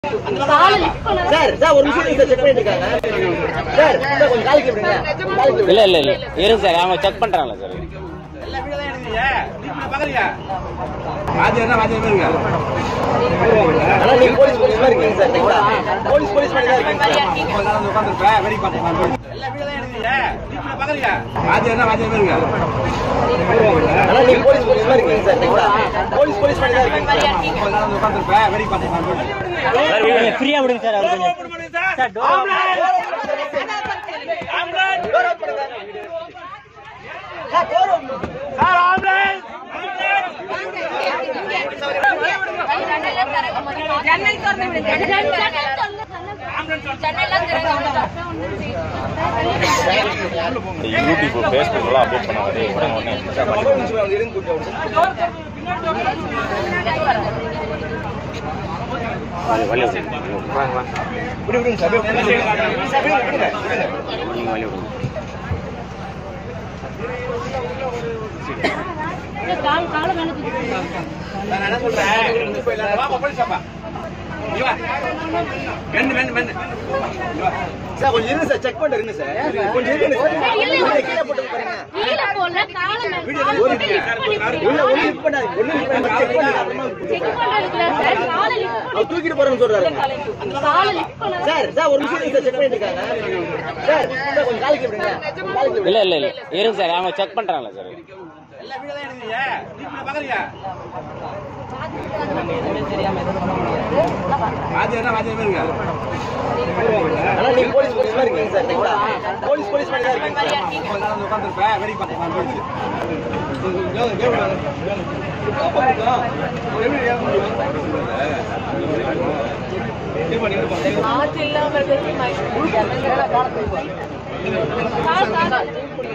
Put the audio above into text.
sir sir ஒரு நிமிஷம் check பண்ணிட்டு இருக்காங்க சார் கொஞ்சம் கால் கேட்பீங்க இல்ல இல்ல இல்ல இருங்க சார் அவங்க செக் பண்றாங்களா சார் எல்லா வீடியோ தான் எடுக்குறீங்க நீங்க பாக்குறீங்க வாஜேனா இருங்க ஆனா நீங்க போலீஸ் மாதிரி இருக்கீங்க சார் சரிங்களா போலீஸ் மாதிரி தான் இருக்கீங்க நான் உட்கார்ந்திருப்பேன் வெடி பார்த்தேன் எல்லா வீடியோ தான் எடுக்குறீங்க நீங்க பாக்குறீங்க வாஜேனா இருங்க ஆனா நீங்க போலீஸ் மாதிரி இருக்கீங்க சார் சரிங்களா போலீஸ் மாதிரி தான் இருக்கீங்க நான் உட்கார்ந்திருப்பேன் வெடி பார்த்தேன் சார் நீங்க ஃப்ரீயா விடுங்க சார் அவருக்கு சார் யூடியூப் ஃபேஸ்புக் அப்டேட் பண்ணாங்க சார் கொஞ்சம் இருங்க சார் செக் பண்ணிட்டு இருங்க சார் கொஞ்சம் இருங்க சார் கீழே போட்டு பாருங்க தூக்கிட்டு போறேன்னு சொல்றாரு சார் சார் ஒரு நிமிஷம் செக் பண்ணிட்டு இருக்காங்க சார் கொஞ்சம் கால் கேட்பீங்க இல்ல இல்ல இல்ல இருங்க சார் அவங்க செக் பண்றாங்களா சார் எல்லா வீடியோ தான் எடுக்குறீங்க நீங்க பாக்குறீங்க வாஜேனா இருங்க ஆனா நீங்க போலீஸ் மாதிரி இருக்கீங்க சார் சரிங்களா போலீஸ் மாதிரி தான் இருக்கீங்க நான் உட்கார்ந்திருப்பேன் வெடி பார்த்தேன் ஆற்றில்லாமல்